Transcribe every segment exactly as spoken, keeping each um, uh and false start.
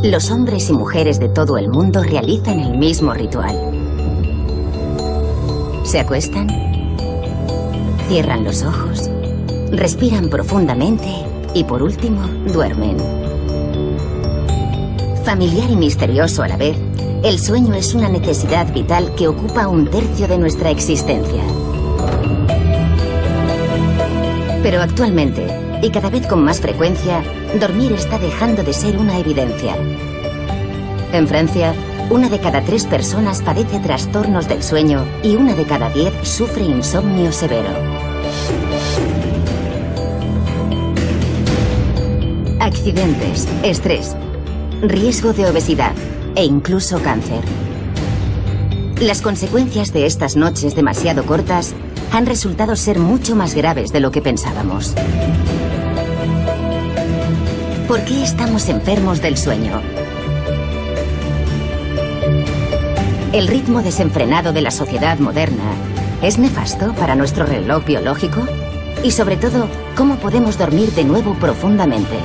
los hombres y mujeres de todo el mundo realizan el mismo ritual. Se acuestan, cierran los ojos, respiran profundamente y por último duermen. Familiar y misterioso a la vez, el sueño es una necesidad vital que ocupa un tercio de nuestra existencia. Pero actualmente, y cada vez con más frecuencia, dormir está dejando de ser una evidencia. En Francia, una de cada tres personas padece trastornos del sueño y una de cada diez sufre insomnio severo. Accidentes, estrés, riesgo de obesidad e incluso cáncer. Las consecuencias de estas noches demasiado cortas han resultado ser mucho más graves de lo que pensábamos. ¿Por qué estamos enfermos del sueño? ¿El ritmo desenfrenado de la sociedad moderna es nefasto para nuestro reloj biológico? Y sobre todo, ¿cómo podemos dormir de nuevo profundamente?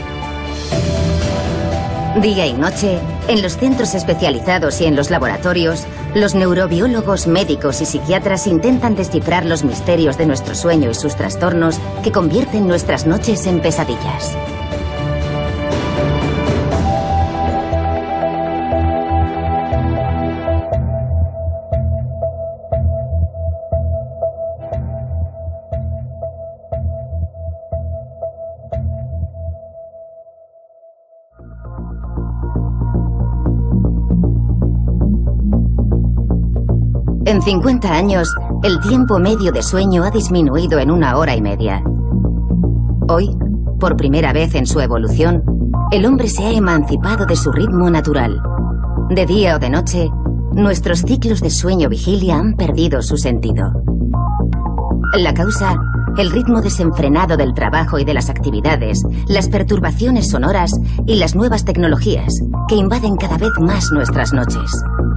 Día y noche, en los centros especializados y en los laboratorios, los neurobiólogos, médicos y psiquiatras intentan descifrar los misterios de nuestro sueño y sus trastornos que convierten nuestras noches en pesadillas. En cincuenta años, el tiempo medio de sueño ha disminuido en una hora y media. Hoy, por primera vez en su evolución, el hombre se ha emancipado de su ritmo natural. De día o de noche, nuestros ciclos de sueño-vigilia han perdido su sentido. La causa, el ritmo desenfrenado del trabajo y de las actividades, las perturbaciones sonoras y las nuevas tecnologías que invaden cada vez más nuestras noches.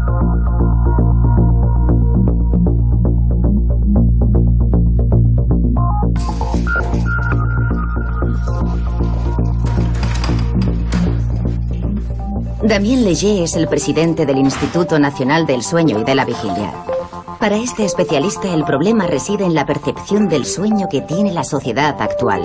Damien Leger es el presidente del Instituto Nacional del Sueño y de la Vigilia. Para este especialista, el problema reside en la percepción del sueño que tiene la sociedad actual.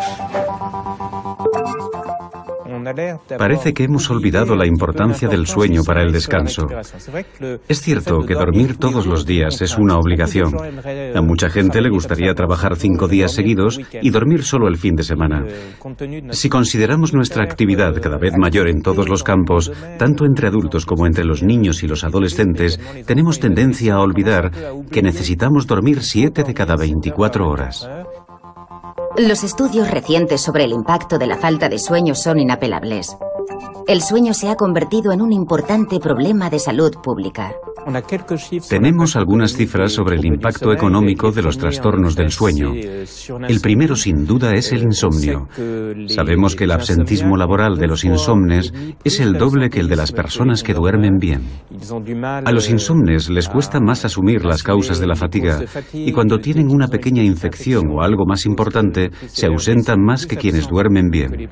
Parece que hemos olvidado la importancia del sueño para el descanso. Es cierto que dormir todos los días es una obligación. A mucha gente le gustaría trabajar cinco días seguidos y dormir solo el fin de semana. Si consideramos nuestra actividad cada vez mayor en todos los campos, tanto entre adultos como entre los niños y los adolescentes, tenemos tendencia a olvidar que necesitamos dormir siete de cada veinticuatro horas. Los estudios recientes sobre el impacto de la falta de sueño son inapelables. El sueño se ha convertido en un importante problema de salud pública. Tenemos algunas cifras sobre el impacto económico de los trastornos del sueño. El primero, sin duda, es el insomnio. Sabemos que el absentismo laboral de los insomnes es el doble que el de las personas que duermen bien. A los insomnes les cuesta más asumir las causas de la fatiga y cuando tienen una pequeña infección o algo más importante, se ausentan más que quienes duermen bien.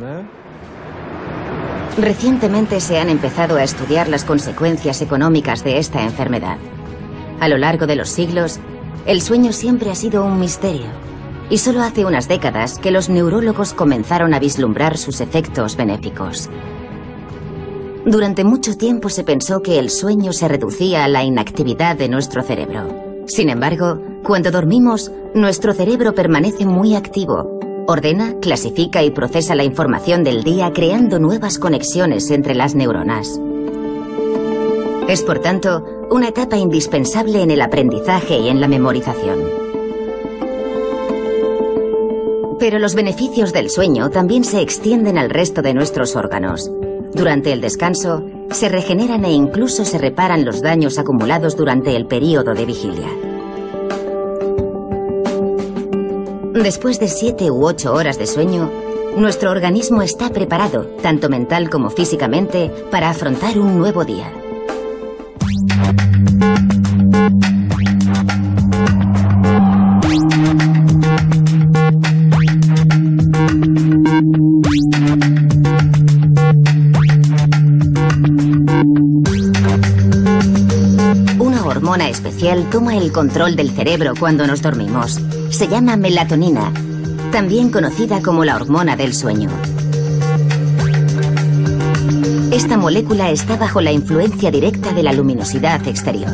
Recientemente se han empezado a estudiar las consecuencias económicas de esta enfermedad. A lo largo de los siglos, el sueño siempre ha sido un misterio, y solo hace unas décadas que los neurólogos comenzaron a vislumbrar sus efectos benéficos. Durante mucho tiempo se pensó que el sueño se reducía a la inactividad de nuestro cerebro. Sin embargo, cuando dormimos, nuestro cerebro permanece muy activo. Ordena, clasifica y procesa la información del día creando nuevas conexiones entre las neuronas. Es, por tanto, una etapa indispensable en el aprendizaje y en la memorización. Pero los beneficios del sueño también se extienden al resto de nuestros órganos. Durante el descanso, se regeneran e incluso se reparan los daños acumulados durante el período de vigilia. Después de siete u ocho horas de sueño, nuestro organismo está preparado, tanto mental como físicamente, para afrontar un nuevo día. hormona especial toma el control del cerebro cuando nos dormimos. Se llama melatonina, también conocida como la hormona del sueño. Esta molécula está bajo la influencia directa de la luminosidad exterior.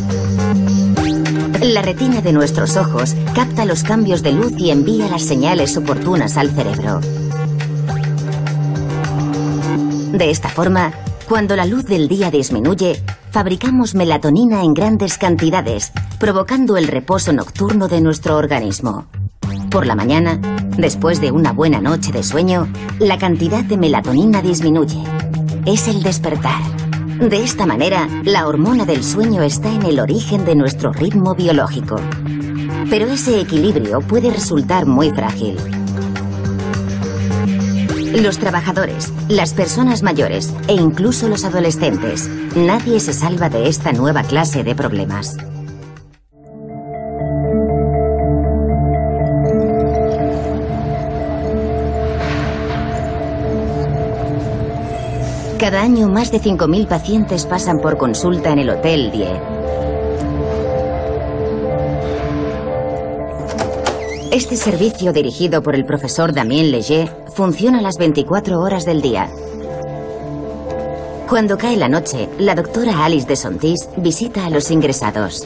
La retina de nuestros ojos capta los cambios de luz y envía las señales oportunas al cerebro. De esta forma, cuando la luz del día disminuye, fabricamos melatonina en grandes cantidades, provocando el reposo nocturno de nuestro organismo. Por la mañana, después de una buena noche de sueño, la cantidad de melatonina disminuye. Es el despertar. De esta manera, la hormona del sueño está en el origen de nuestro ritmo biológico. Pero ese equilibrio puede resultar muy frágil. Los trabajadores, las personas mayores e incluso los adolescentes, nadie se salva de esta nueva clase de problemas. Cada año más de cinco mil pacientes pasan por consulta en el Hotel Die. Este servicio, dirigido por el profesor Damien Léger, funciona las veinticuatro horas del día. Cuando cae la noche, la doctora Alice de Sontis visita a los ingresados.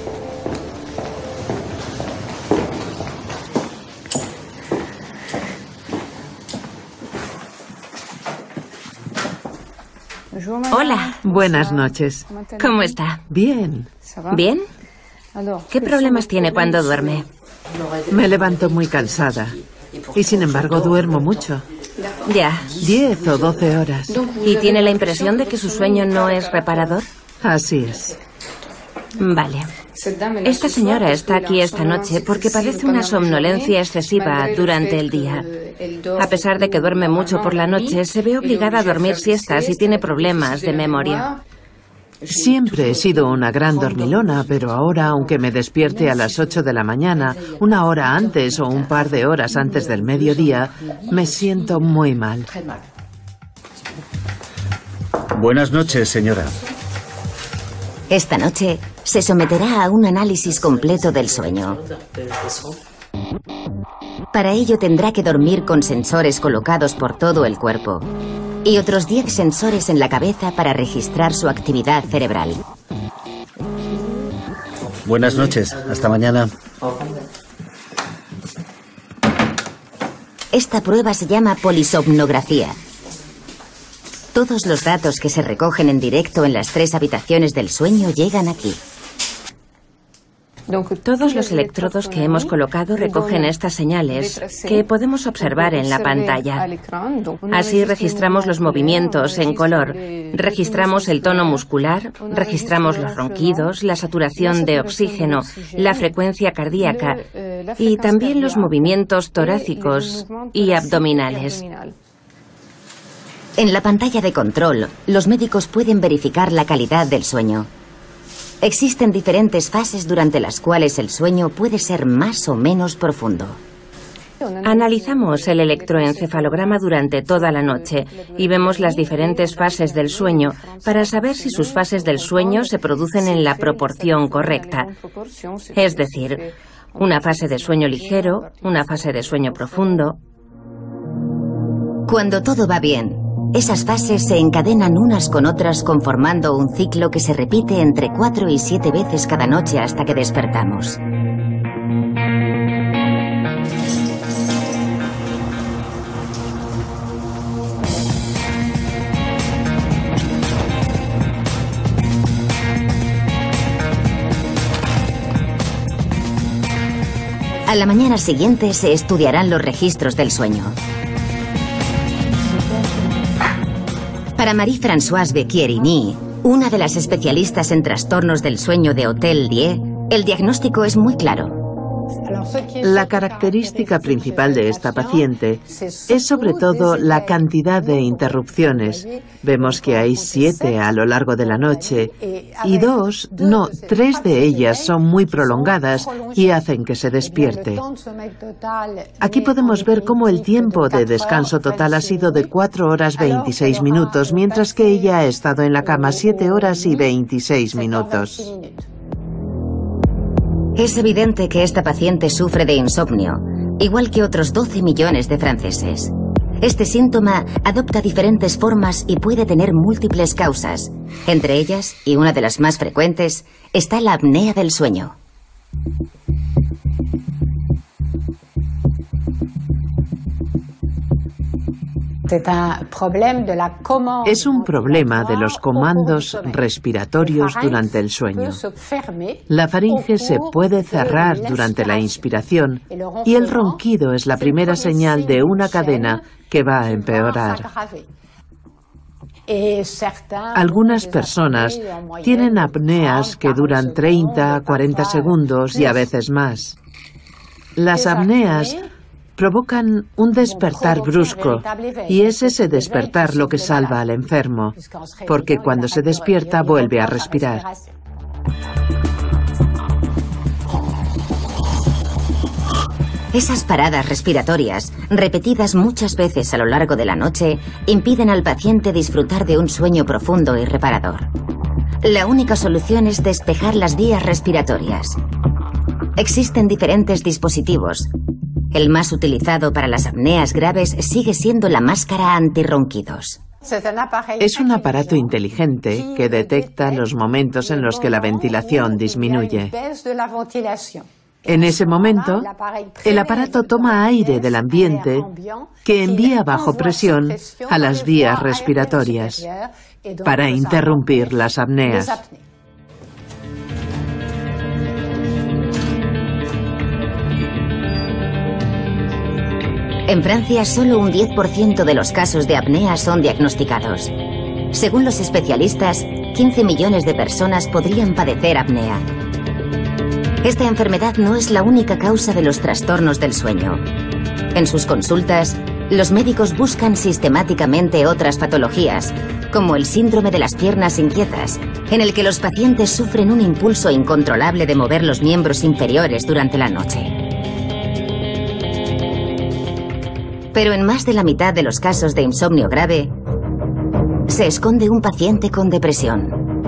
Hola. Buenas noches. ¿Cómo está? Bien. ¿Bien? ¿Qué problemas tiene cuando duerme? Me levanto muy cansada y sin embargo duermo mucho. Ya. Diez o doce horas. ¿Y tiene la impresión de que su sueño no es reparador? Así es. Vale. Esta señora está aquí esta noche porque padece una somnolencia excesiva durante el día. A pesar de que duerme mucho por la noche, se ve obligada a dormir siestas y tiene problemas de memoria. Siempre he sido una gran dormilona, pero ahora, aunque me despierte a las ocho de la mañana, una hora antes o un par de horas antes del mediodía, me siento muy mal. Buenas noches, señora. Esta noche se someterá a un análisis completo del sueño. Para ello tendrá que dormir con sensores colocados por todo el cuerpo y otros diez sensores en la cabeza para registrar su actividad cerebral. Buenas noches. Hasta mañana. Esta prueba se llama polisomnografía. Todos los datos que se recogen en directo en las tres habitaciones del sueño llegan aquí. Todos los electrodos que hemos colocado recogen estas señales que podemos observar en la pantalla. Así registramos los movimientos en color, registramos el tono muscular, registramos los ronquidos, la saturación de oxígeno, la frecuencia cardíaca y también los movimientos torácicos y abdominales. En la pantalla de control, los médicos pueden verificar la calidad del sueño. Existen diferentes fases durante las cuales el sueño puede ser más o menos profundo. Analizamos el electroencefalograma durante toda la noche y vemos las diferentes fases del sueño para saber si sus fases del sueño se producen en la proporción correcta. Es decir, una fase de sueño ligero, una fase de sueño profundo. Cuando todo va bien, esas fases se encadenan unas con otras conformando un ciclo que se repite entre cuatro y siete veces cada noche hasta que despertamos. A la mañana siguiente se estudiarán los registros del sueño. Para Marie-Françoise Becchierini, una de las especialistas en trastornos del sueño de Hotel Die, el diagnóstico es muy claro. La característica principal de esta paciente es sobre todo la cantidad de interrupciones. Vemos que hay siete a lo largo de la noche y dos, no, tres de ellas son muy prolongadas y hacen que se despierte. Aquí podemos ver cómo el tiempo de descanso total ha sido de cuatro horas veintiséis minutos, mientras que ella ha estado en la cama siete horas y veintiséis minutos. Es evidente que esta paciente sufre de insomnio, igual que otros doce millones de franceses. Este síntoma adopta diferentes formas y puede tener múltiples causas. Entre ellas, y una de las más frecuentes, está la apnea del sueño. Es un problema de los comandos respiratorios durante el sueño. La faringe se puede cerrar durante la inspiración y el ronquido es la primera señal de una cadena que va a empeorar. Algunas personas tienen apneas que duran treinta a cuarenta segundos y a veces más. Las apneas provocan un despertar brusco y es ese despertar lo que salva al enfermo, porque cuando se despierta vuelve a respirar. Esas paradas respiratorias, repetidas muchas veces a lo largo de la noche, impiden al paciente disfrutar de un sueño profundo y reparador. La única solución es despejar las vías respiratorias. Existen diferentes dispositivos. El más utilizado para las apneas graves sigue siendo la máscara antirronquidos. Es un aparato inteligente que detecta los momentos en los que la ventilación disminuye. En ese momento, el aparato toma aire del ambiente que envía bajo presión a las vías respiratorias para interrumpir las apneas. En Francia, solo un diez por ciento de los casos de apnea son diagnosticados. Según los especialistas, quince millones de personas podrían padecer apnea. Esta enfermedad no es la única causa de los trastornos del sueño. En sus consultas, los médicos buscan sistemáticamente otras patologías, como el síndrome de las piernas inquietas, en el que los pacientes sufren un impulso incontrolable de mover los miembros inferiores durante la noche. Pero en más de la mitad de los casos de insomnio grave, se esconde un paciente con depresión.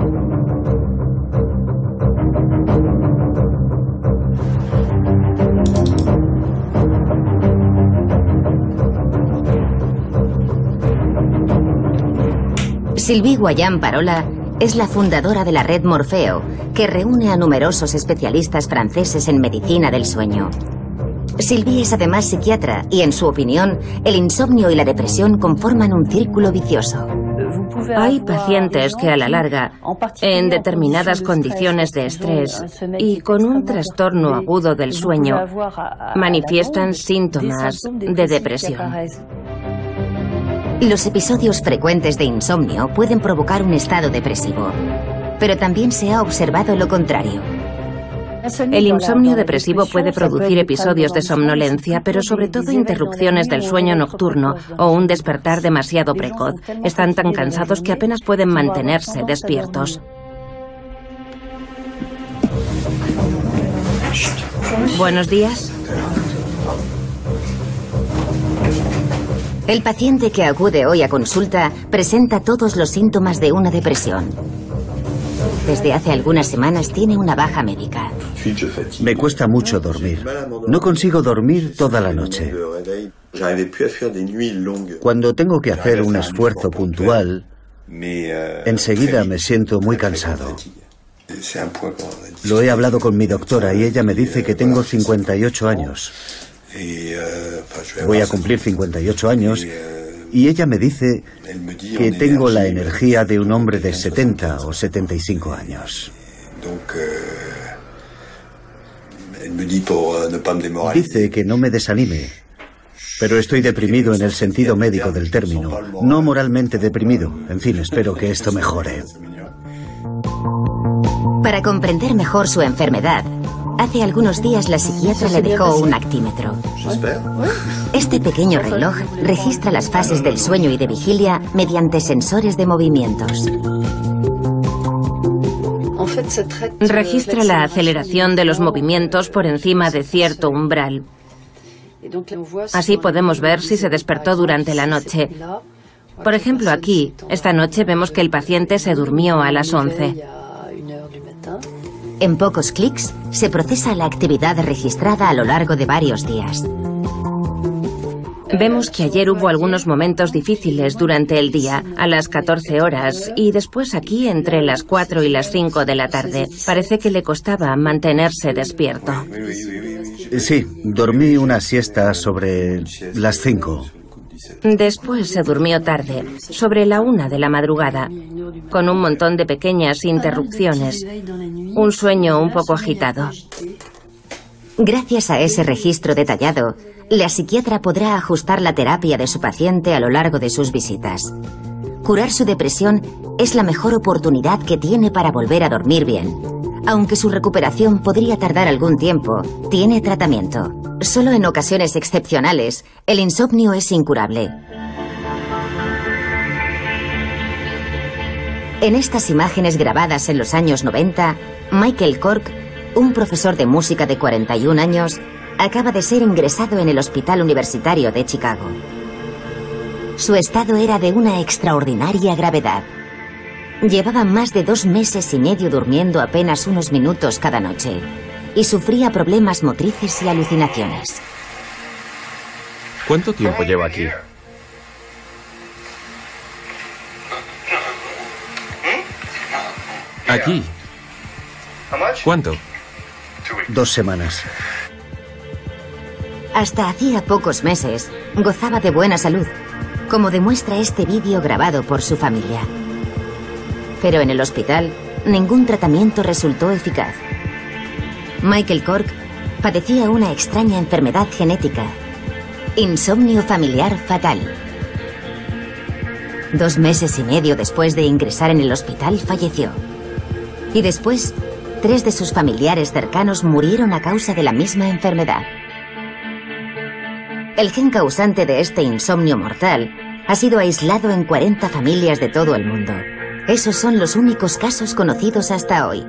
Sylvie Guallan-Parola es la fundadora de la red Morfeo, que reúne a numerosos especialistas franceses en medicina del sueño. Sylvie es además psiquiatra y, en su opinión, el insomnio y la depresión conforman un círculo vicioso. Hay pacientes que a la larga, en determinadas condiciones de estrés y con un trastorno agudo del sueño, manifiestan síntomas de depresión. Los episodios frecuentes de insomnio pueden provocar un estado depresivo, pero también se ha observado lo contrario. El insomnio depresivo puede producir episodios de somnolencia, pero sobre todo interrupciones del sueño nocturno o un despertar demasiado precoz. Están tan cansados que apenas pueden mantenerse despiertos. Buenos días. El paciente que acude hoy a consulta presenta todos los síntomas de una depresión. Desde hace algunas semanas tiene una baja médica. Me cuesta mucho dormir. No consigo dormir toda la noche. Cuando tengo que hacer un esfuerzo puntual, enseguida me siento muy cansado. Lo he hablado con mi doctora y ella me dice que tengo cincuenta y ocho años. Voy a cumplir cincuenta y ocho años y ella me dice que tengo la energía de un hombre de setenta o setenta y cinco años. Dice que no me desanime, pero estoy deprimido en el sentido médico del término, no moralmente deprimido. En fin, espero que esto mejore. Para comprender mejor su enfermedad, hace algunos días la psiquiatra le dejó un actímetro. Este pequeño reloj registra las fases del sueño y de vigilia mediante sensores de movimientos. Registra la aceleración de los movimientos por encima de cierto umbral. Así podemos ver si se despertó durante la noche. Por ejemplo, aquí, esta noche vemos que el paciente se durmió a las once. En pocos clics se procesa la actividad registrada a lo largo de varios días. Vemos que ayer hubo algunos momentos difíciles durante el día, a las catorce horas, y después aquí entre las cuatro y las cinco de la tarde. Parece que le costaba mantenerse despierto. Sí, dormí una siesta sobre las cinco. Después se durmió tarde, sobre la una de la madrugada, con un montón de pequeñas interrupciones. Un sueño un poco agitado. Gracias a ese registro detallado, la psiquiatra podrá ajustar la terapia de su paciente a lo largo de sus visitas. Curar su depresión es la mejor oportunidad que tiene para volver a dormir bien. Aunque su recuperación podría tardar algún tiempo, tiene tratamiento. Solo en ocasiones excepcionales, el insomnio es incurable. En estas imágenes grabadas en los años noventa, Michael Cork, un profesor de música de cuarenta y un años, acaba de ser ingresado en el Hospital Universitario de Chicago. Su estado era de una extraordinaria gravedad. Llevaba más de dos meses y medio durmiendo apenas unos minutos cada noche y sufría problemas motrices y alucinaciones. ¿Cuánto tiempo lleva aquí? Aquí. ¿Cuánto? Dos semanas. Hasta hacía pocos meses gozaba de buena salud, como demuestra este vídeo grabado por su familia. Pero en el hospital, ningún tratamiento resultó eficaz. Michael Cork padecía una extraña enfermedad genética, insomnio familiar fatal. Dos meses y medio después de ingresar en el hospital, falleció. Y después, tres de sus familiares cercanos murieron a causa de la misma enfermedad. El gen causante de este insomnio mortal ha sido aislado en cuarenta familias de todo el mundo. Esos son los únicos casos conocidos hasta hoy.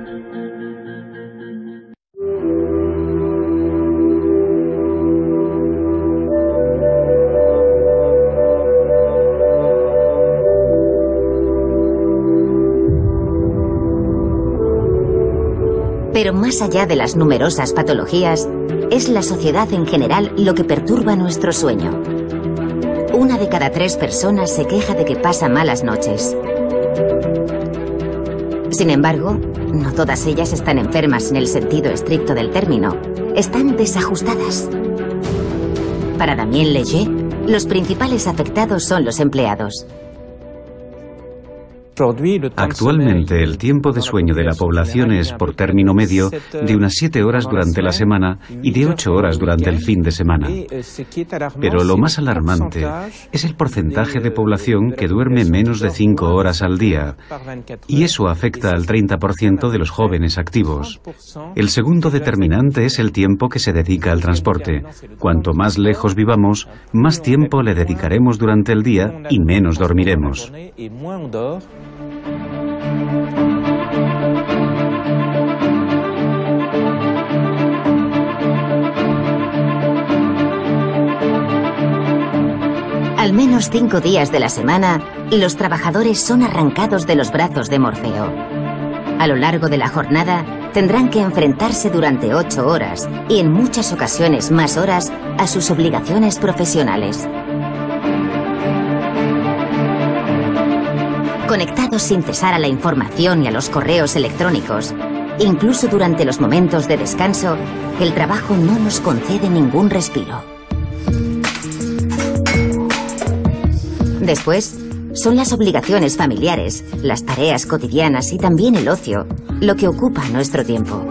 Pero más allá de las numerosas patologías, es la sociedad en general lo que perturba nuestro sueño. Una de cada tres personas se queja de que pasa malas noches. Sin embargo, no todas ellas están enfermas en el sentido estricto del término. Están desajustadas. Para Damien Léger, los principales afectados son los empleados. Actualmente, el tiempo de sueño de la población es, por término medio, de unas siete horas durante la semana y de ocho horas durante el fin de semana. Pero lo más alarmante es el porcentaje de población que duerme menos de cinco horas al día, y eso afecta al treinta por ciento de los jóvenes activos. El segundo determinante es el tiempo que se dedica al transporte. Cuanto más lejos vivamos, más tiempo le dedicaremos durante el día y menos dormiremos. Al menos cinco días de la semana, los trabajadores son arrancados de los brazos de Morfeo. A lo largo de la jornada, tendrán que enfrentarse durante ocho horas y en muchas ocasiones más horas a sus obligaciones profesionales. Conectados sin cesar a la información y a los correos electrónicos, incluso durante los momentos de descanso, el trabajo no nos concede ningún respiro. Después, son las obligaciones familiares, las tareas cotidianas y también el ocio, lo que ocupa nuestro tiempo.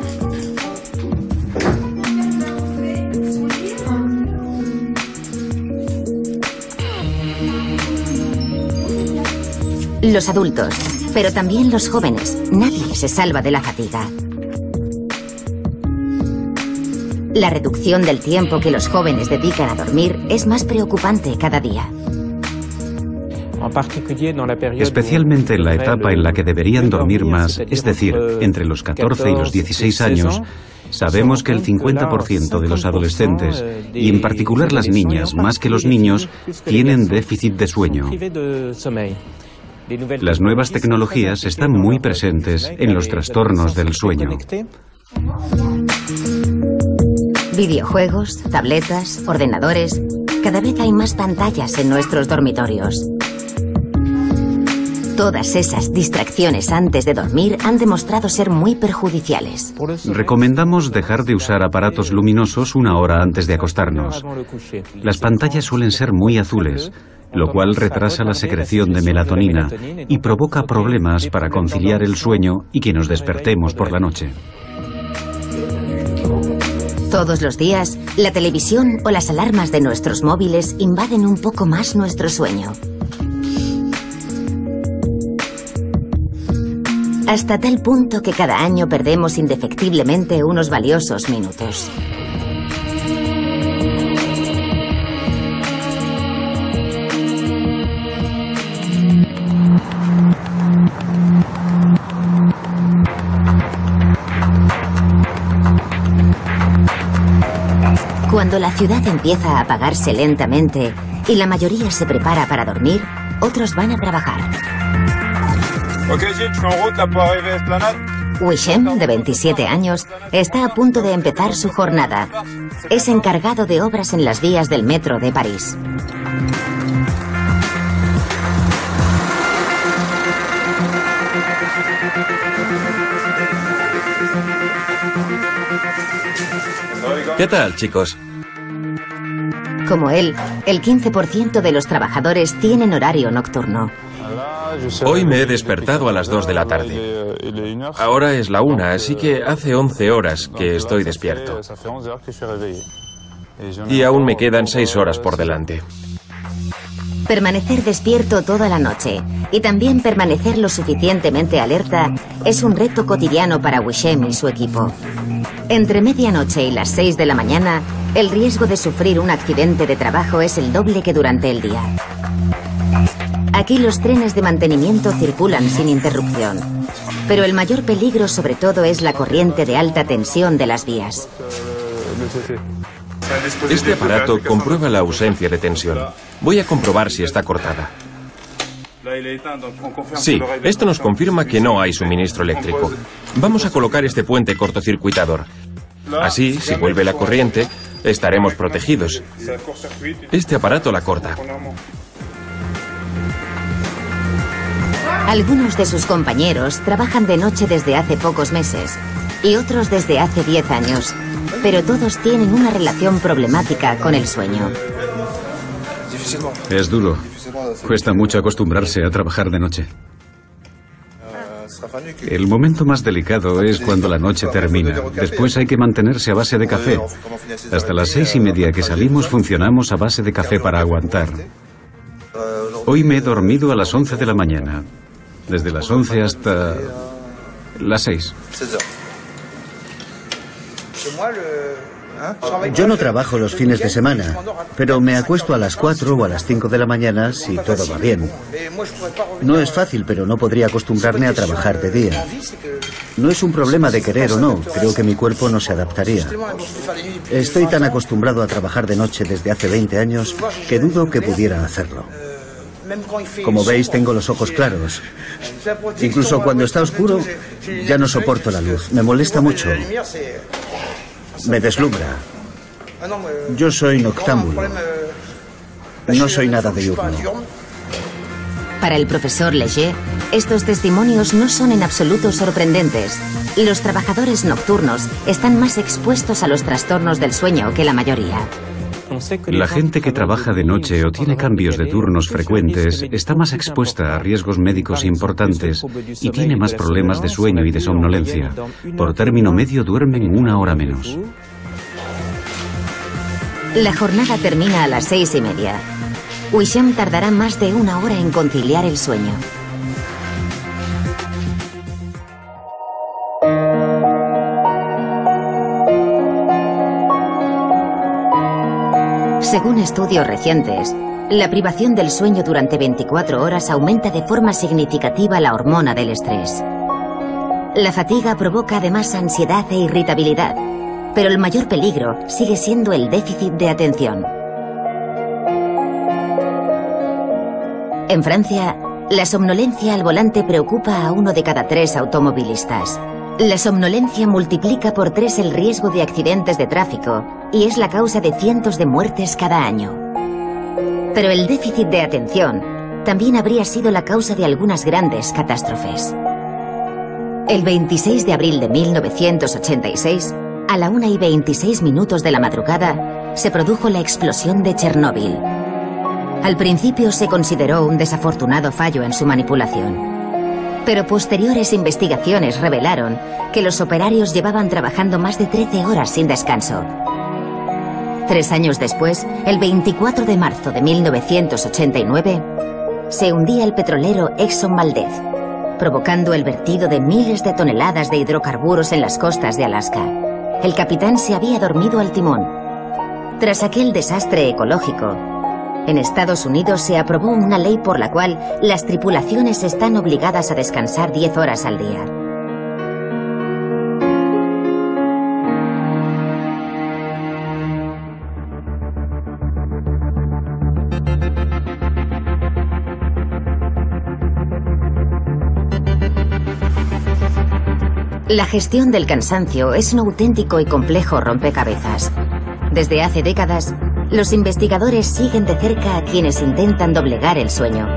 Los adultos, pero también los jóvenes, nadie se salva de la fatiga. La reducción del tiempo que los jóvenes dedican a dormir es más preocupante cada día. Especialmente en la etapa en la que deberían dormir más, es decir, entre los catorce y los dieciséis años, sabemos que el cincuenta por ciento de los adolescentes, y en particular las niñas más que los niños, tienen déficit de sueño. Las nuevas tecnologías están muy presentes en los trastornos del sueño. Videojuegos, tabletas, ordenadores. Cada vez hay más pantallas en nuestros dormitorios. Todas esas distracciones antes de dormir han demostrado ser muy perjudiciales. Recomendamos dejar de usar aparatos luminosos una hora antes de acostarnos. Las pantallas suelen ser muy azules, lo cual retrasa la secreción de melatonina y provoca problemas para conciliar el sueño y que nos despertemos por la noche. Todos los días, la televisión o las alarmas de nuestros móviles invaden un poco más nuestro sueño. Hasta tal punto que cada año perdemos indefectiblemente unos valiosos minutos. Cuando la ciudad empieza a apagarse lentamente y la mayoría se prepara para dormir, otros van a trabajar. Wissem, de veintisiete años, está a punto de empezar su jornada. Es encargado de obras en las vías del metro de París. ¿Qué tal, chicos? Como él, el quince por ciento de los trabajadores tienen horario nocturno. Hoy me he despertado a las dos de la tarde. Ahora es la una, así que hace once horas que estoy despierto. Y aún me quedan seis horas por delante. Permanecer despierto toda la noche y también permanecer lo suficientemente alerta es un reto cotidiano para Wissem y su equipo. Entre medianoche y las seis de la mañana, el riesgo de sufrir un accidente de trabajo es el doble que durante el día. Aquí los trenes de mantenimiento circulan sin interrupción, pero el mayor peligro sobre todo es la corriente de alta tensión de las vías. Este aparato comprueba la ausencia de tensión. Voy a comprobar si está cortada. Sí, esto nos confirma que no hay suministro eléctrico. Vamos a colocar este puente cortocircuitador. Así, si vuelve la corriente, estaremos protegidos. Este aparato la corta. Algunos de sus compañeros trabajan de noche desde hace pocos meses y otros desde hace diez años, pero todos tienen una relación problemática con el sueño. Es duro. Cuesta mucho acostumbrarse a trabajar de noche. El momento más delicado es cuando la noche termina. Después hay que mantenerse a base de café. Hasta las seis y media que salimos funcionamos a base de café para aguantar. Hoy me he dormido a las once de la mañana. Desde las once hasta las seis. Yo no trabajo los fines de semana, pero me acuesto a las cuatro o a las cinco de la mañana si todo va bien. No es fácil, pero no podría acostumbrarme a trabajar de día. No es un problema de querer o no, creo que mi cuerpo no se adaptaría. Estoy tan acostumbrado a trabajar de noche desde hace veinte años que dudo que pudiera hacerlo. Como veis, tengo los ojos claros. Incluso cuando está oscuro, ya no soporto la luz. Me molesta mucho. Me deslumbra. Yo soy noctámbulo. No soy nada diurno. Para el profesor Leger, estos testimonios no son en absoluto sorprendentes. Los trabajadores nocturnos están más expuestos a los trastornos del sueño que la mayoría. La gente que trabaja de noche o tiene cambios de turnos frecuentes está más expuesta a riesgos médicos importantes y tiene más problemas de sueño y de somnolencia. Por término medio duermen una hora menos. La jornada termina a las seis y media. Wissem tardará más de una hora en conciliar el sueño. Según estudios recientes, la privación del sueño durante veinticuatro horas aumenta de forma significativa la hormona del estrés. La fatiga provoca además ansiedad e irritabilidad, pero el mayor peligro sigue siendo el déficit de atención. En Francia, la somnolencia al volante preocupa a uno de cada tres automovilistas. La somnolencia multiplica por tres el riesgo de accidentes de tráfico y es la causa de cientos de muertes cada año. Pero el déficit de atención también habría sido la causa de algunas grandes catástrofes. El veintiséis de abril de mil novecientos ochenta y seis, a la una y veintiséis minutos de la madrugada, se produjo la explosión de Chernóbil. Al principio se consideró un desafortunado fallo en su manipulación. Pero posteriores investigaciones revelaron que los operarios llevaban trabajando más de trece horas sin descanso. Tres años después, el veinticuatro de marzo de mil novecientos ochenta y nueve, se hundía el petrolero Exxon Valdez, provocando el vertido de miles de toneladas de hidrocarburos en las costas de Alaska. El capitán se había dormido al timón. Tras aquel desastre ecológico, en Estados Unidos se aprobó una ley por la cual las tripulaciones están obligadas a descansar diez horas al día. La gestión del cansancio es un auténtico y complejo rompecabezas. Desde hace décadas, los investigadores siguen de cerca a quienes intentan doblegar el sueño.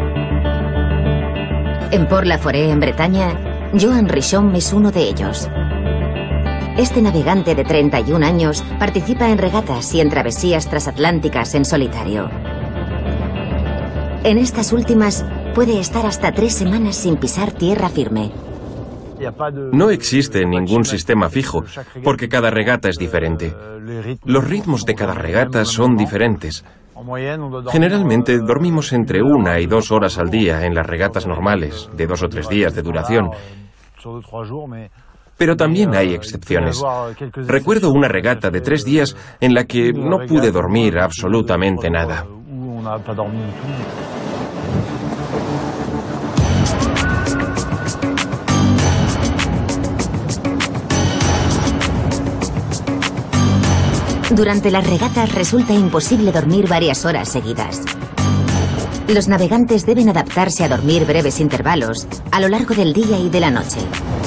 En Port-la-Forêt, en Bretaña, Joan Richomme es uno de ellos. Este navegante de treinta y un años participa en regatas y en travesías transatlánticas en solitario. En estas últimas, puede estar hasta tres semanas sin pisar tierra firme. No existe ningún sistema fijo, porque cada regata es diferente. Los ritmos de cada regata son diferentes. Generalmente dormimos entre una y dos horas al día en las regatas normales, de dos o tres días de duración. Pero también hay excepciones. Recuerdo una regata de tres días en la que no pude dormir absolutamente nada. Durante las regatas resulta imposible dormir varias horas seguidas. Los navegantes deben adaptarse a dormir breves intervalos a lo largo del día y de la noche.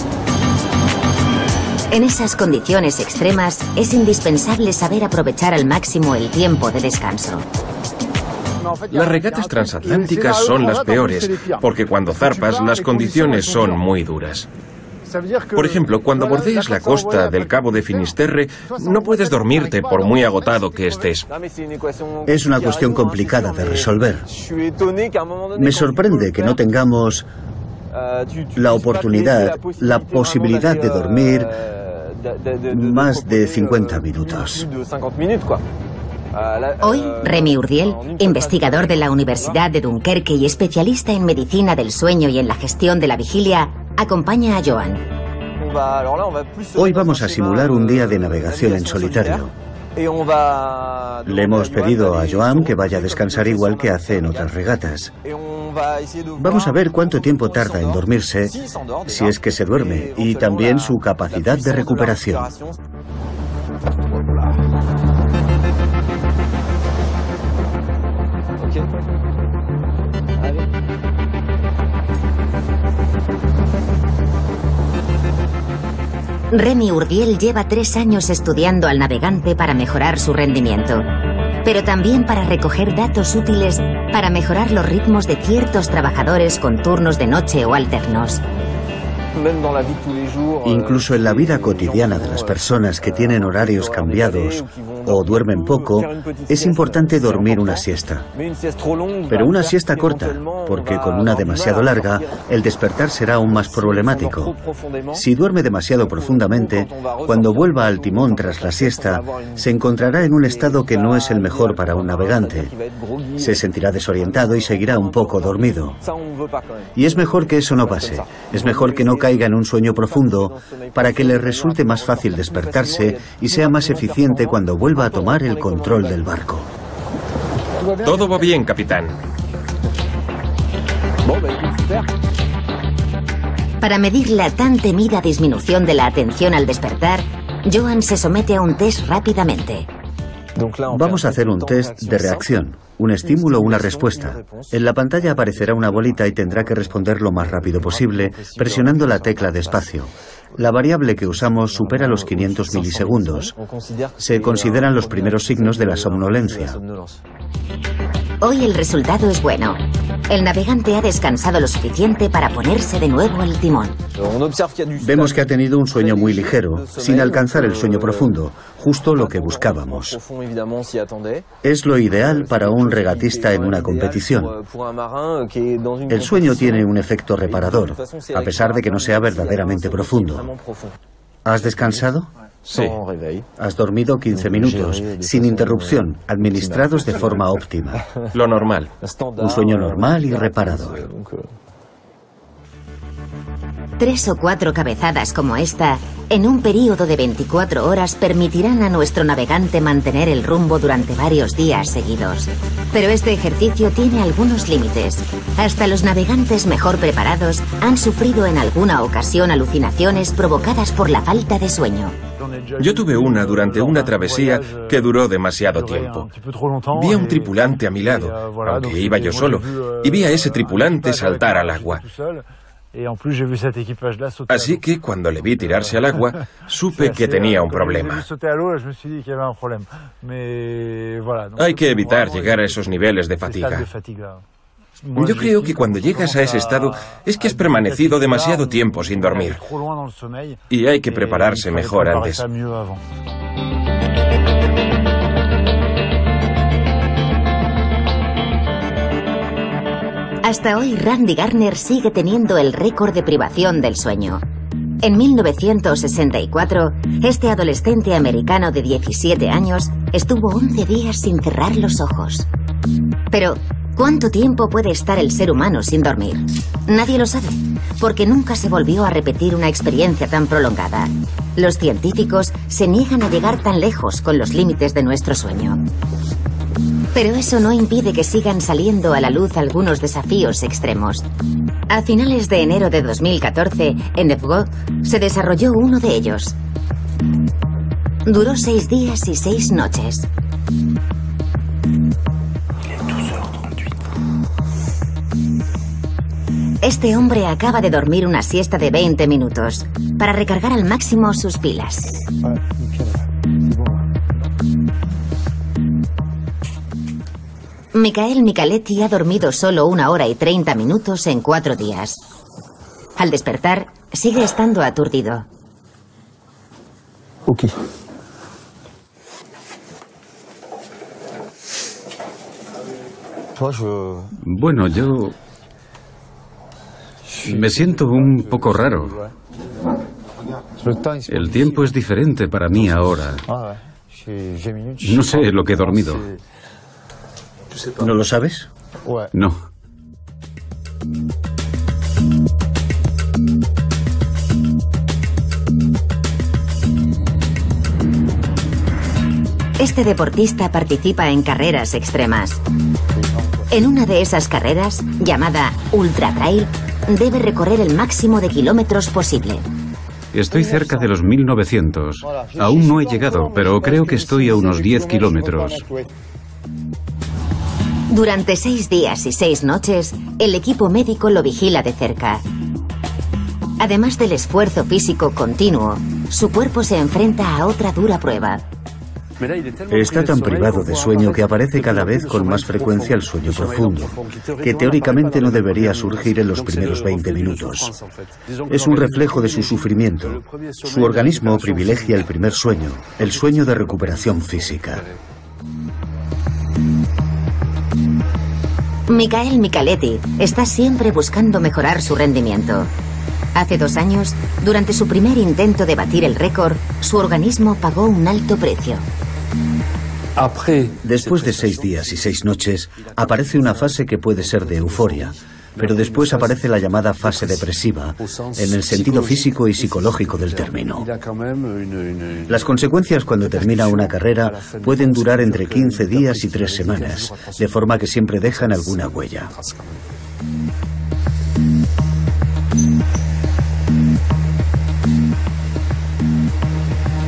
En esas condiciones extremas es indispensable saber aprovechar al máximo el tiempo de descanso. Las regatas transatlánticas son las peores, porque cuando zarpas las condiciones son muy duras. Por ejemplo, cuando bordeas la costa del Cabo de Finisterre, no puedes dormirte por muy agotado que estés. Es una cuestión complicada de resolver. Me sorprende que no tengamos la oportunidad, la posibilidad de dormir más de cincuenta minutos. Hoy, Remy Urdiel, investigador de la Universidad de Dunkerque y especialista en medicina del sueño y en la gestión de la vigilia, acompaña a Joan. Hoy vamos a simular un día de navegación en solitario. Le hemos pedido a Joan que vaya a descansar igual que hace en otras regatas. Vamos a ver cuánto tiempo tarda en dormirse, si es que se duerme, y también su capacidad de recuperación. Remy Urdiel lleva tres años estudiando al navegante para mejorar su rendimiento, pero también para recoger datos útiles para mejorar los ritmos de ciertos trabajadores con turnos de noche o alternos. Incluso en la vida cotidiana de las personas que tienen horarios cambiados o duermen poco, es importante dormir una siesta. Pero una siesta corta, porque con una demasiado larga, el despertar será aún más problemático. Si duerme demasiado profundamente, cuando vuelva al timón tras la siesta, se encontrará en un estado que no es el mejor para un navegante. Se sentirá desorientado y seguirá un poco dormido. Y es mejor que eso no pase. Es mejor que no caiga en un sueño profundo para que le resulte más fácil despertarse y sea más eficiente cuando vuelva a tomar el control del barco. Todo va bien, capitán. Para medir la tan temida disminución de la atención al despertar, Joan se somete a un test rápidamente. Vamos a hacer un test de reacción, un estímulo o una respuesta. En la pantalla aparecerá una bolita y tendrá que responder lo más rápido posible, presionando la tecla de espacio. La variable que usamos supera los quinientos milisegundos. Se consideran los primeros signos de la somnolencia. Hoy el resultado es bueno. El navegante ha descansado lo suficiente para ponerse de nuevo el timón. Vemos que ha tenido un sueño muy ligero, sin alcanzar el sueño profundo, justo lo que buscábamos. Es lo ideal para un regatista en una competición. El sueño tiene un efecto reparador, a pesar de que no sea verdaderamente profundo. ¿Has descansado? Sí. Has dormido quince minutos, sin interrupción, administrados de forma óptima. Lo normal. Un sueño normal y reparador. Tres o cuatro cabezadas como esta, en un período de veinticuatro horas, permitirán a nuestro navegante mantener el rumbo durante varios días seguidos. Pero este ejercicio tiene algunos límites. Hasta los navegantes mejor preparados han sufrido en alguna ocasión alucinaciones provocadas por la falta de sueño. Yo tuve una durante una travesía que duró demasiado tiempo. Vi a un tripulante a mi lado, aunque iba yo solo, y vi a ese tripulante saltar al agua. Así que cuando le vi tirarse al agua, supe que tenía un problema. Hay que evitar llegar a esos niveles de fatiga. Yo creo que cuando llegas a ese estado es que has permanecido demasiado tiempo sin dormir. Y hay que prepararse mejor antes. Hasta hoy, Randy Garner sigue teniendo el récord de privación del sueño. En mil novecientos sesenta y cuatro, este adolescente americano de diecisiete años estuvo once días sin cerrar los ojos. Pero, ¿cuánto tiempo puede estar el ser humano sin dormir? Nadie lo sabe, porque nunca se volvió a repetir una experiencia tan prolongada. Los científicos se niegan a llegar tan lejos con los límites de nuestro sueño. Pero eso no impide que sigan saliendo a la luz algunos desafíos extremos. A finales de enero de dos mil catorce, en Epcot, se desarrolló uno de ellos. Duró seis días y seis noches. Este hombre acaba de dormir una siesta de veinte minutos para recargar al máximo sus pilas. Michael Micheletti ha dormido solo una hora y treinta minutos en cuatro días. Al despertar, sigue estando aturdido. Ok. Bueno, yo me siento un poco raro. El tiempo es diferente para mí ahora. No sé lo que he dormido. ¿No lo sabes? No. Este deportista participa en carreras extremas. En una de esas carreras, llamada Ultra Trail, debe recorrer el máximo de kilómetros posible. Estoy cerca de los mil novecientos. Aún no he llegado, pero creo que estoy a unos diez kilómetros. Durante seis días y seis noches, el equipo médico lo vigila de cerca. Además del esfuerzo físico continuo, su cuerpo se enfrenta a otra dura prueba. Está tan privado de sueño que aparece cada vez con más frecuencia el sueño profundo, que teóricamente no debería surgir en los primeros veinte minutos. Es un reflejo de su sufrimiento. Su organismo privilegia el primer sueño, el sueño de recuperación física. Michael Micheletti está siempre buscando mejorar su rendimiento. Hace dos años, durante su primer intento de batir el récord, su organismo pagó un alto precio. Después de seis días y seis noches, aparece una fase que puede ser de euforia, pero después aparece la llamada fase depresiva, en el sentido físico y psicológico del término. Las consecuencias cuando termina una carrera pueden durar entre quince días y tres semanas, de forma que siempre dejan alguna huella.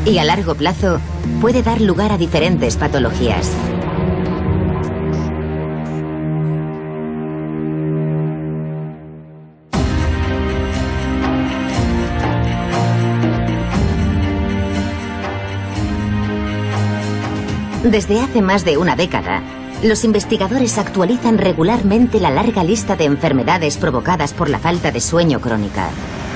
y a largo plazo puede dar lugar a diferentes patologías. Desde hace más de una década, los investigadores actualizan regularmente la larga lista de enfermedades provocadas por la falta de sueño crónica.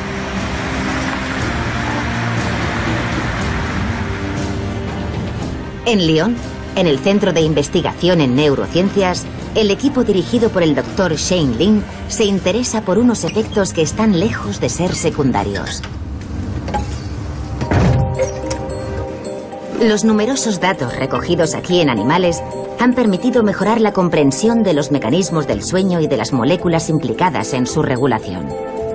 En Lyon, en el Centro de Investigación en Neurociencias, el equipo dirigido por el doctor Shane Lin se interesa por unos efectos que están lejos de ser secundarios. Los numerosos datos recogidos aquí en animales han permitido mejorar la comprensión de los mecanismos del sueño y de las moléculas implicadas en su regulación.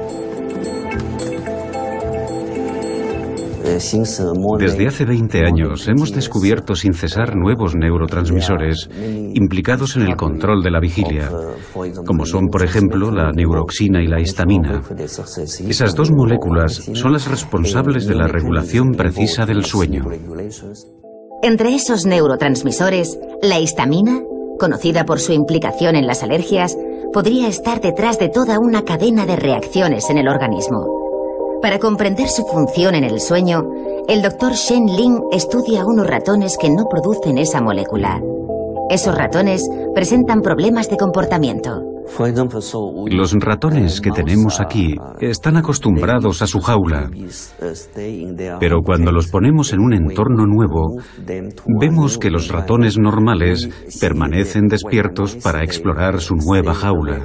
Desde hace veinte años hemos descubierto sin cesar nuevos neurotransmisores implicados en el control de la vigilia, como son, por ejemplo, la neuroxina y la histamina. Esas dos moléculas son las responsables de la regulación precisa del sueño. Entre esos neurotransmisores, la histamina, conocida por su implicación en las alergias, podría estar detrás de toda una cadena de reacciones en el organismo. Para comprender su función en el sueño, el doctor Shen Lin estudia unos ratones que no producen esa molécula. Esos ratones presentan problemas de comportamiento. Los ratones que tenemos aquí están acostumbrados a su jaula, pero cuando los ponemos en un entorno nuevo, vemos que los ratones normales permanecen despiertos para explorar su nueva jaula.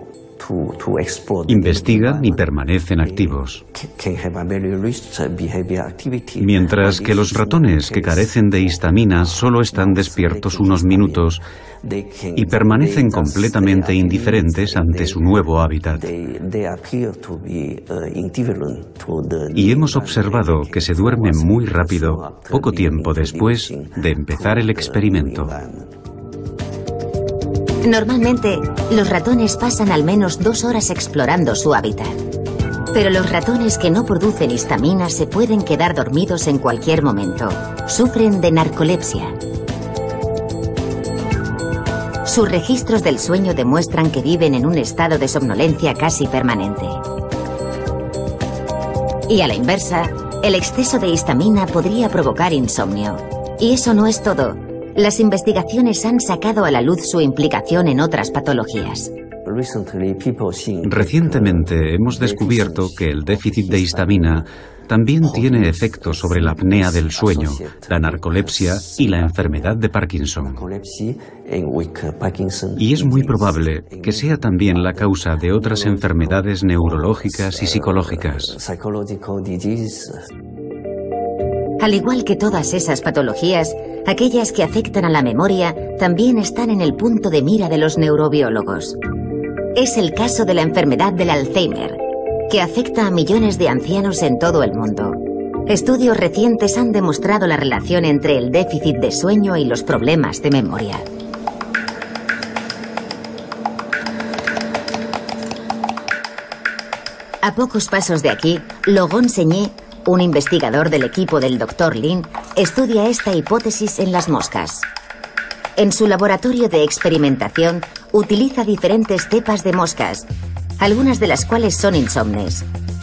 Investigan y permanecen activos. Mientras que los ratones que carecen de histamina solo están despiertos unos minutos y permanecen completamente indiferentes ante su nuevo hábitat. Y hemos observado que se duermen muy rápido, poco tiempo después de empezar el experimento. Normalmente, los ratones pasan al menos dos horas explorando su hábitat. Pero los ratones que no producen histamina se pueden quedar dormidos en cualquier momento. Sufren de narcolepsia. Sus registros del sueño demuestran que viven en un estado de somnolencia casi permanente. Y a la inversa, el exceso de histamina podría provocar insomnio. Y eso no es todo. Las investigaciones han sacado a la luz su implicación en otras patologías. Recientemente hemos descubierto que el déficit de histamina también tiene efectos sobre la apnea del sueño, la narcolepsia y la enfermedad de Parkinson. Y es muy probable que sea también la causa de otras enfermedades neurológicas y psicológicas. Al igual que todas esas patologías, aquellas que afectan a la memoria también están en el punto de mira de los neurobiólogos. Es el caso de la enfermedad del Alzheimer, que afecta a millones de ancianos en todo el mundo. Estudios recientes han demostrado la relación entre el déficit de sueño y los problemas de memoria. A pocos pasos de aquí, Logan Seigné, un investigador del equipo del doctor Lin, estudia esta hipótesis en las moscas. En su laboratorio de experimentación, utiliza diferentes cepas de moscas, algunas de las cuales son insomnes.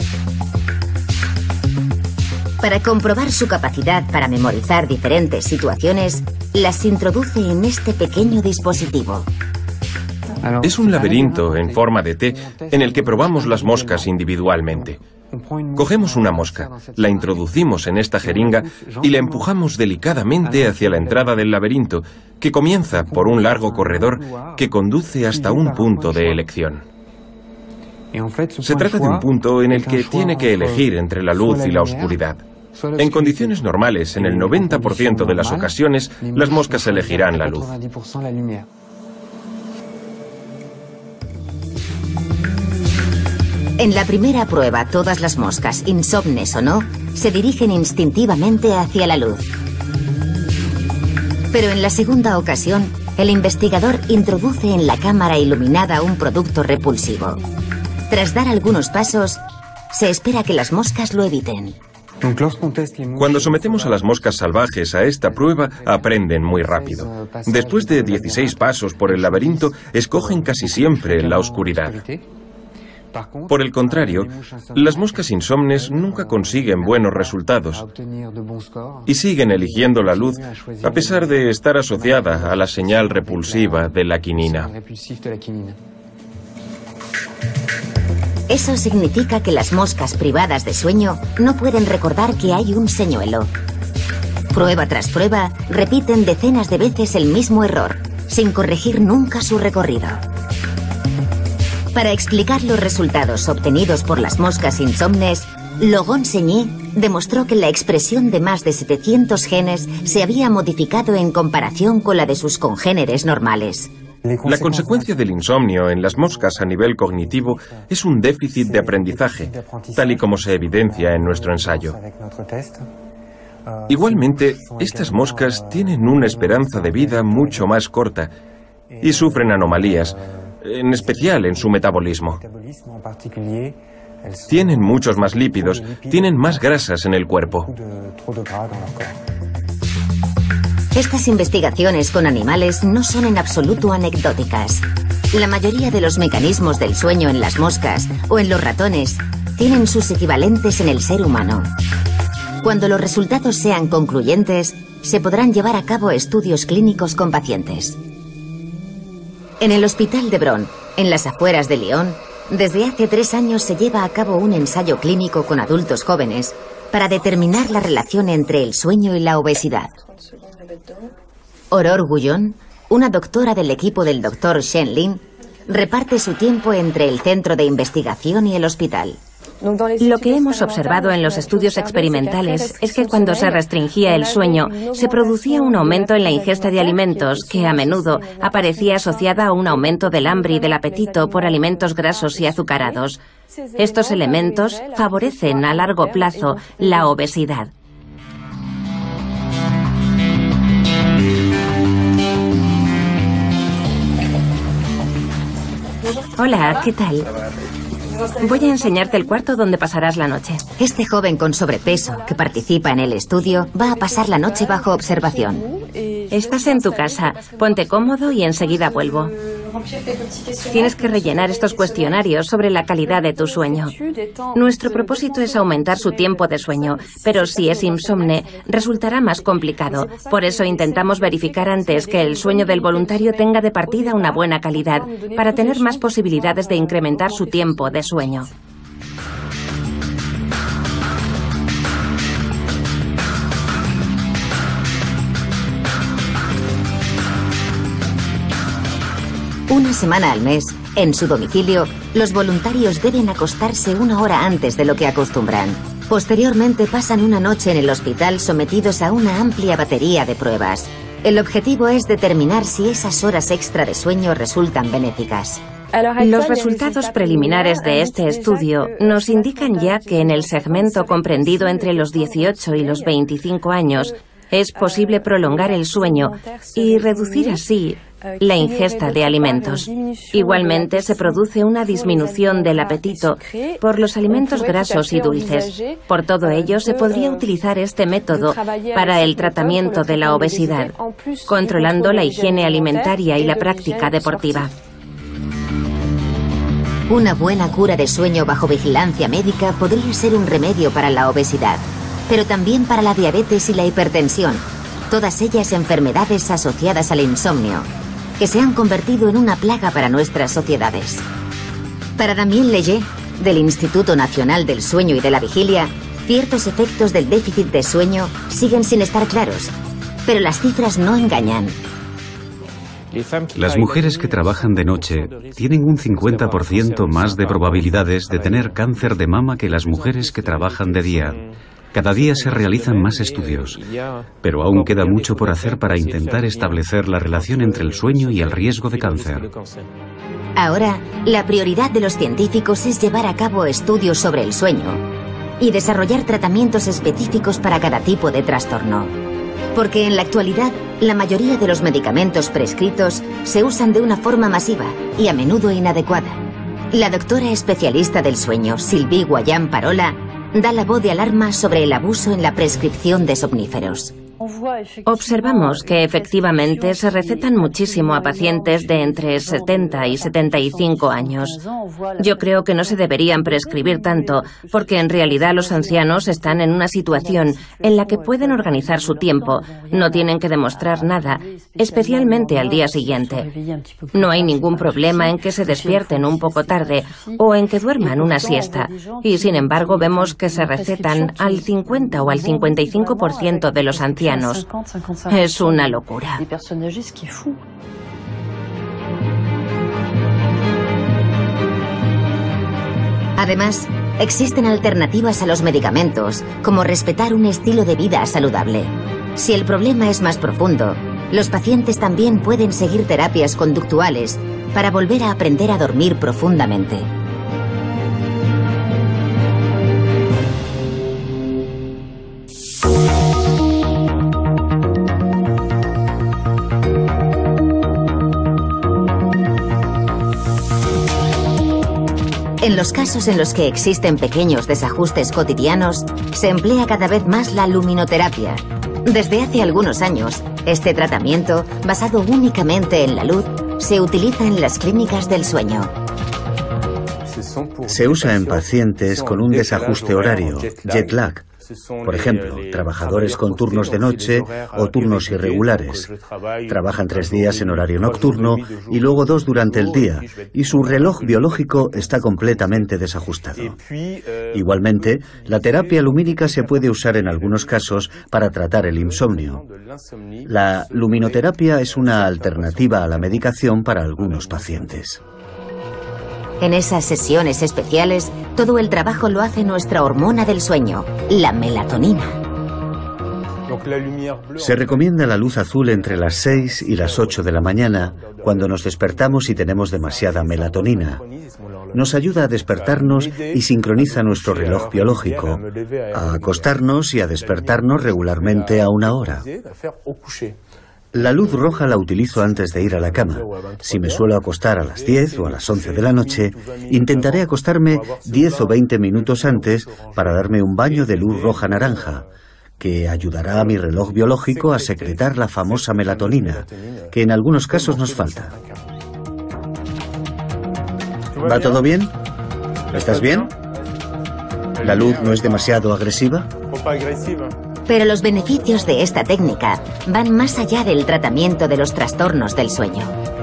Para comprobar su capacidad para memorizar diferentes situaciones, las introduce en este pequeño dispositivo. Es un laberinto en forma de T en el que probamos las moscas individualmente. Cogemos una mosca, la introducimos en esta jeringa y la empujamos delicadamente hacia la entrada del laberinto, que comienza por un largo corredor que conduce hasta un punto de elección. Se trata de un punto en el que tiene que elegir entre la luz y la oscuridad. En condiciones normales, en el noventa por ciento de las ocasiones, las moscas elegirán la luz. En la primera prueba, todas las moscas, insomnes o no, se dirigen instintivamente hacia la luz. Pero en la segunda ocasión, el investigador introduce en la cámara iluminada un producto repulsivo. Tras dar algunos pasos, se espera que las moscas lo eviten. Cuando sometemos a las moscas salvajes a esta prueba, aprenden muy rápido. Después de dieciséis pasos por el laberinto, escogen casi siempre la oscuridad. Por el contrario, las moscas insomnes nunca consiguen buenos resultados y siguen eligiendo la luz a pesar de estar asociada a la señal repulsiva de la quinina. Eso significa que las moscas privadas de sueño no pueden recordar que hay un señuelo. Prueba tras prueba, repiten decenas de veces el mismo error, sin corregir nunca su recorrido. Para explicar los resultados obtenidos por las moscas insomnes, Logon-Seigné demostró que la expresión de más de setecientos genes se había modificado en comparación con la de sus congéneres normales. La consecuencia del insomnio en las moscas a nivel cognitivo es un déficit de aprendizaje, tal y como se evidencia en nuestro ensayo. Igualmente, estas moscas tienen una esperanza de vida mucho más corta y sufren anomalías, en especial en su metabolismo. Tienen muchos más lípidos, tienen más grasas en el cuerpo. Estas investigaciones con animales no son en absoluto anecdóticas. La mayoría de los mecanismos del sueño en las moscas o en los ratones tienen sus equivalentes en el ser humano. Cuando los resultados sean concluyentes, se podrán llevar a cabo estudios clínicos con pacientes. En el Hospital de Bron, en las afueras de Lyon, desde hace tres años se lleva a cabo un ensayo clínico con adultos jóvenes para determinar la relación entre el sueño y la obesidad. Aurore Guyon, una doctora del equipo del doctor Shen Lin, reparte su tiempo entre el centro de investigación y el hospital. Lo que hemos observado en los estudios experimentales es que cuando se restringía el sueño, se producía un aumento en la ingesta de alimentos que a menudo aparecía asociada a un aumento del hambre y del apetito por alimentos grasos y azucarados. Estos elementos favorecen a largo plazo la obesidad. Hola, ¿qué tal? Voy a enseñarte el cuarto donde pasarás la noche. Este joven con sobrepeso que participa en el estudio va a pasar la noche bajo observación. Estás en tu casa. Ponte cómodo y enseguida vuelvo. Tienes que rellenar estos cuestionarios sobre la calidad de tu sueño. Nuestro propósito es aumentar su tiempo de sueño, pero si es insomne, resultará más complicado. Por eso intentamos verificar antes que el sueño del voluntario tenga de partida una buena calidad, para tener más posibilidades de incrementar su tiempo de sueño. Una semana al mes, en su domicilio, los voluntarios deben acostarse una hora antes de lo que acostumbran. Posteriormente pasan una noche en el hospital sometidos a una amplia batería de pruebas. El objetivo es determinar si esas horas extra de sueño resultan benéficas. Los resultados preliminares de este estudio nos indican ya que en el segmento comprendido entre los dieciocho y los veinticinco años es posible prolongar el sueño y reducir así la ingesta de alimentos. Igualmente se produce una disminución del apetito por los alimentos grasos y dulces. Por todo ello, se podría utilizar este método para el tratamiento de la obesidad, controlando la higiene alimentaria y la práctica deportiva. Una buena cura de sueño bajo vigilancia médica podría ser un remedio para la obesidad, pero también para la diabetes y la hipertensión, todas ellas enfermedades asociadas al insomnio, que se han convertido en una plaga para nuestras sociedades. Para Damien Leger, del Instituto Nacional del Sueño y de la Vigilia, ciertos efectos del déficit de sueño siguen sin estar claros, pero las cifras no engañan. Las mujeres que trabajan de noche tienen un cincuenta por ciento más de probabilidades de tener cáncer de mama que las mujeres que trabajan de día. Cada día se realizan más estudios, pero aún queda mucho por hacer para intentar establecer la relación entre el sueño y el riesgo de cáncer. Ahora, la prioridad de los científicos es llevar a cabo estudios sobre el sueño y desarrollar tratamientos específicos para cada tipo de trastorno. Porque en la actualidad, la mayoría de los medicamentos prescritos se usan de una forma masiva y a menudo inadecuada. La doctora especialista del sueño, Sylvie Guallan Parola, da la voz de alarma sobre el abuso en la prescripción de somníferos. Observamos que efectivamente se recetan muchísimo a pacientes de entre setenta y setenta y cinco años. Yo creo que no se deberían prescribir tanto, porque en realidad los ancianos están en una situación en la que pueden organizar su tiempo, no tienen que demostrar nada, especialmente al día siguiente. No hay ningún problema en que se despierten un poco tarde o en que duerman una siesta, y sin embargo vemos que se recetan al cincuenta o al cincuenta y cinco por ciento de los ancianos. Es una locura. Además, existen alternativas a los medicamentos, como respetar un estilo de vida saludable. Si el problema es más profundo, los pacientes también pueden seguir terapias conductuales para volver a aprender a dormir profundamente. En los casos en los que existen pequeños desajustes cotidianos, se emplea cada vez más la luminoterapia. Desde hace algunos años, este tratamiento, basado únicamente en la luz, se utiliza en las clínicas del sueño. Se usa en pacientes con un desajuste horario, jet lag. Por ejemplo, trabajadores con turnos de noche o turnos irregulares. Trabajan tres días en horario nocturno y luego dos durante el día, y su reloj biológico está completamente desajustado. Igualmente, la terapia lumínica se puede usar en algunos casos para tratar el insomnio. La luminoterapia es una alternativa a la medicación para algunos pacientes. En esas sesiones especiales, todo el trabajo lo hace nuestra hormona del sueño, la melatonina. Se recomienda la luz azul entre las seis y las ocho de la mañana, cuando nos despertamos y tenemos demasiada melatonina. Nos ayuda a despertarnos y sincroniza nuestro reloj biológico, a acostarnos y a despertarnos regularmente a una hora. La luz roja la utilizo antes de ir a la cama. Si me suelo acostar a las diez o a las once de la noche, intentaré acostarme diez o veinte minutos antes para darme un baño de luz roja naranja, que ayudará a mi reloj biológico a secretar la famosa melatonina, que en algunos casos nos falta. ¿Va todo bien? ¿Estás bien? ¿La luz no es demasiado agresiva? Pero los beneficios de esta técnica van más allá del tratamiento de los trastornos del sueño.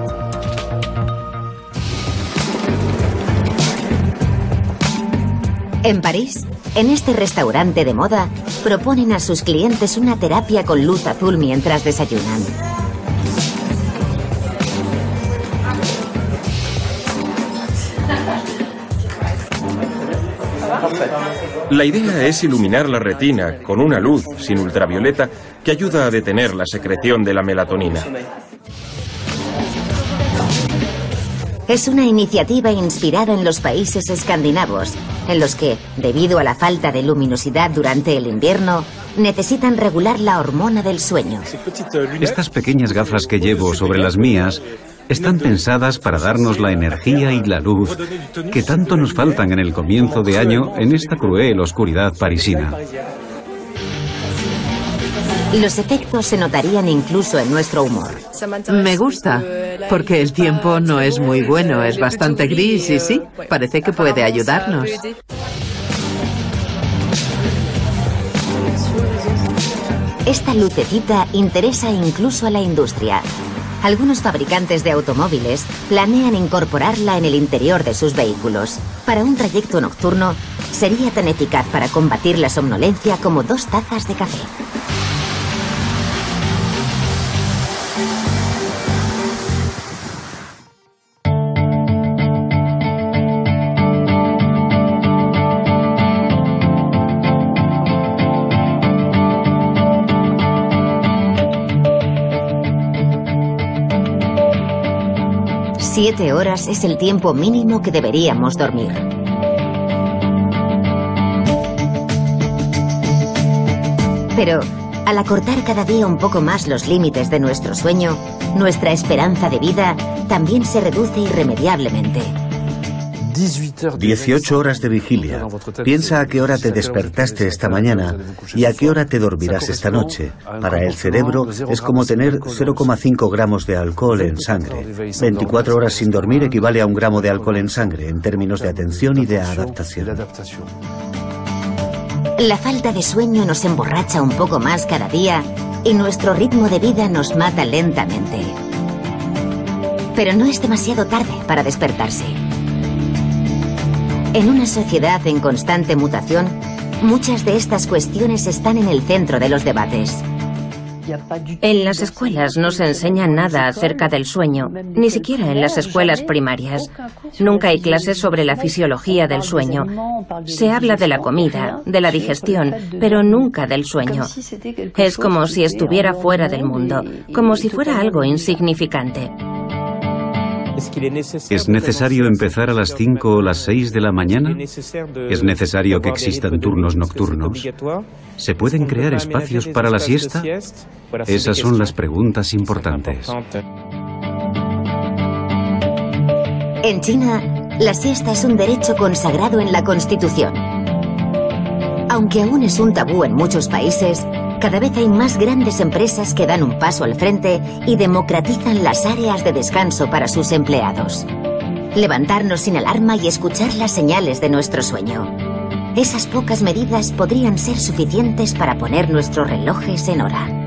En París, en este restaurante de moda, proponen a sus clientes una terapia con luz azul mientras desayunan. La idea es iluminar la retina con una luz sin ultravioleta que ayuda a detener la secreción de la melatonina. Es una iniciativa inspirada en los países escandinavos, en los que, debido a la falta de luminosidad durante el invierno, necesitan regular la hormona del sueño. Estas pequeñas gafas que llevo sobre las mías están pensadas para darnos la energía y la luz que tanto nos faltan en el comienzo de año en esta cruel oscuridad parisina. Los efectos se notarían incluso en nuestro humor. Me gusta, porque el tiempo no es muy bueno, es bastante gris y sí, parece que puede ayudarnos. Esta lucecita interesa incluso a la industria. Algunos fabricantes de automóviles planean incorporarla en el interior de sus vehículos. Para un trayecto nocturno, sería tan eficaz para combatir la somnolencia como dos tazas de café. Siete horas es el tiempo mínimo que deberíamos dormir. Pero, al acortar cada día un poco más los límites de nuestro sueño, nuestra esperanza de vida también se reduce irremediablemente. dieciocho horas de vigilia. Piensa a qué hora te despertaste esta mañana y a qué hora te dormirás esta noche. Para el cerebro es como tener cero coma cinco gramos de alcohol en sangre. veinticuatro horas sin dormir equivale a un gramo de alcohol en sangre en términos de atención y de adaptación. La falta de sueño nos emborracha un poco más cada día y nuestro ritmo de vida nos mata lentamente. Pero no es demasiado tarde para despertarse. En una sociedad en constante mutación, muchas de estas cuestiones están en el centro de los debates. En las escuelas no se enseña nada acerca del sueño, ni siquiera en las escuelas primarias. Nunca hay clases sobre la fisiología del sueño. Se habla de la comida, de la digestión, pero nunca del sueño. Es como si estuviera fuera del mundo, como si fuera algo insignificante. ¿Es necesario empezar a las cinco o las seis de la mañana? ¿Es necesario que existan turnos nocturnos? ¿Se pueden crear espacios para la siesta? Esas son las preguntas importantes. En China, la siesta es un derecho consagrado en la Constitución. Aunque aún es un tabú en muchos países, cada vez hay más grandes empresas que dan un paso al frente y democratizan las áreas de descanso para sus empleados. Levantarnos sin alarma y escuchar las señales de nuestro sueño. Esas pocas medidas podrían ser suficientes para poner nuestros relojes en hora.